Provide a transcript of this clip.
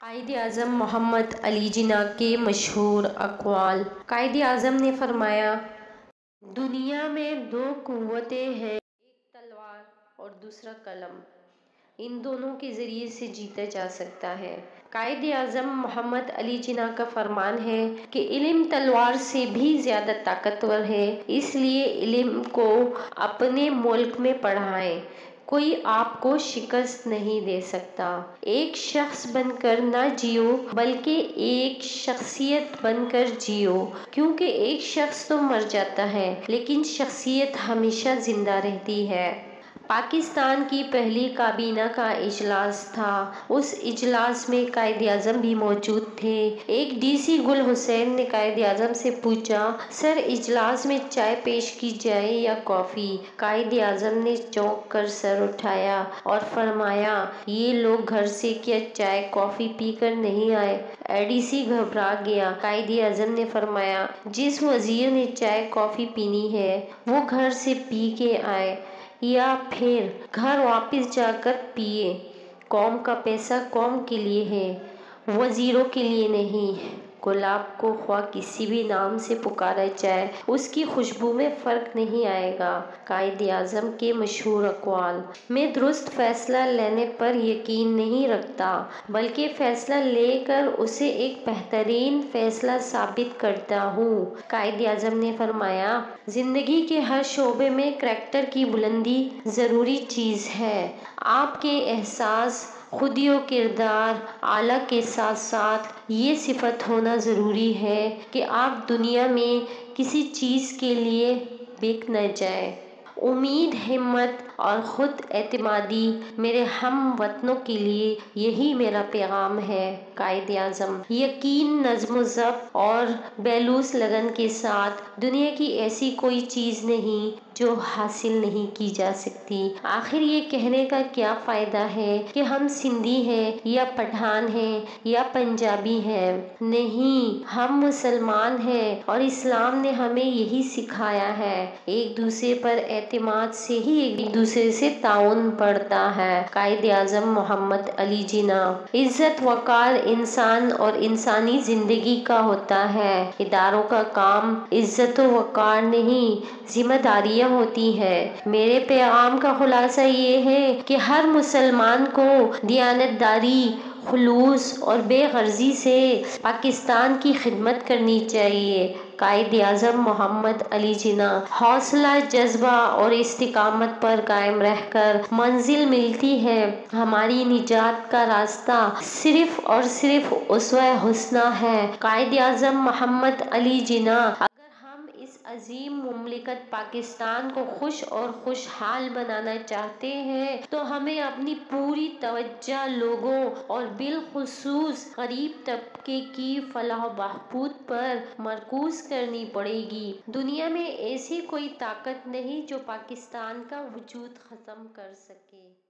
قائد-ے-اعظم محمد علی جناح کے مشہور اقوال۔ قائد-ے-اعظم نے فرمایا، دنیا میں دو قوتیں ہیں، ایک تلوار اور دوسرا قلم۔ ان دونوں کے ذریعے سے جیتا جا سکتا ہے۔ قائد-ے-اعظم محمد علی جناح کا فرمان ہے کہ علم تلوار سے بھی زیادہ طاقتور ہے، اس لیے علم کو اپنے ملک میں پڑھائیں۔ کوئی آپ کو شکست نہیں دے سکتا۔ ایک شخص بن کر نہ جیو بلکہ ایک شخصیت بن کر جیو، کیونکہ ایک شخص تو مر جاتا ہے لیکن شخصیت ہمیشہ زندہ رہتی ہے۔ پاکستان کی پہلی کابینہ کا اجلاس تھا۔ اس اجلاس میں قائد-ے-اعظم بھی موجود تھے۔ ایک ڈی سی گل حسین نے قائد-ے-اعظم سے پوچھا، سر اجلاس میں چائے پیش کی جائے یا کافی؟ قائد-ے-اعظم نے چونک کر سر اٹھایا اور فرمایا، یہ لوگ گھر سے کیا چائے کافی پی کر نہیں آئے؟ اے ڈی سی گھبرا گیا۔ قائد-ے-اعظم نے فرمایا، جس وزیر نے چائے کافی پینی ہے وہ گھر سے پی کے آئے یا پھر گھر واپس جا کر پیئے۔ قوم کا پیسہ قوم کے لیے ہے، وزیروں کے لیے نہیں۔ گلاب کو خواہ کسی بھی نام سے پکارا جائے، اس کی خوشبو میں فرق نہیں آئے گا۔ قائد-ے-اعظم کے مشہور اقوال۔ میں درست فیصلہ لینے پر یقین نہیں رکھتا بلکہ فیصلہ لے کر اسے ایک بہترین فیصلہ ثابت کرتا ہوں۔ قائد-ے-اعظم نے فرمایا، زندگی کے ہر شعبے میں کریکٹر کی بلندی ضروری چیز ہے۔ آپ کے احساس، خودی و کردار اعلیٰ کے ساتھ ساتھ یہ صفت ہونا ضروری ہے کہ آپ دنیا میں کسی چیز کے لیے بک نہ جائیں۔ امید، ہمت اور خود اعتمادی میرے ہم وطنوں کے لیے یہی میرا پیغام ہے۔ قائد-ے-اعظم۔ یقین، نظم و ضبط اور بے لوث لگن کے ساتھ دنیا کی ایسی کوئی چیز نہیں جو حاصل نہیں کی جا سکتی۔ آخر یہ کہنے کا کیا فائدہ ہے کہ ہم سندھی ہیں یا پٹھان ہیں یا پنجابی ہیں؟ نہیں، ہم مسلمان ہیں اور اسلام نے ہمیں یہی سکھایا ہے۔ ایک دوسرے پر اعتماد سے ہی ایک دوسرے سے تعاون بڑھتا ہے۔ قائد-ے-اعظم محمد علی جناح۔ عزت، وقار انسان اور انسانی زندگی کا ہوتا ہے۔ اداروں کا کام عزت و وقار نہیں، ذمہ داریاں ہوتی ہیں۔ میرے پیغام کا خلاصہ یہ ہے کہ ہر مسلمان کو دیانتداری، خلوص اور بے غرضی سے پاکستان کی خدمت کرنی چاہیے۔ قائد-ے-اعظم محمد علی جناح۔ حوصلہ، جذبہ اور استقامت پر قائم رہ کر منزل ملتی ہے۔ ہماری نجات کا راستہ صرف اور صرف اسوہ حسنہ ہے۔ قائد-ے-اعظم محمد علی جناح۔ اگر ہم اس عظیم مملکت پاکستان کو خوش اور خوشحال بنانا چاہتے ہیں تو ہمیں اپنی پوری توجہ لوگوں اور بالخصوص غریب طبقے کی فلاح و بہبود پر مرکوز کرنی پڑے گی۔ دنیا میں ایسی کوئی طاقت نہیں جو پاکستان کا وجود ختم کر سکے۔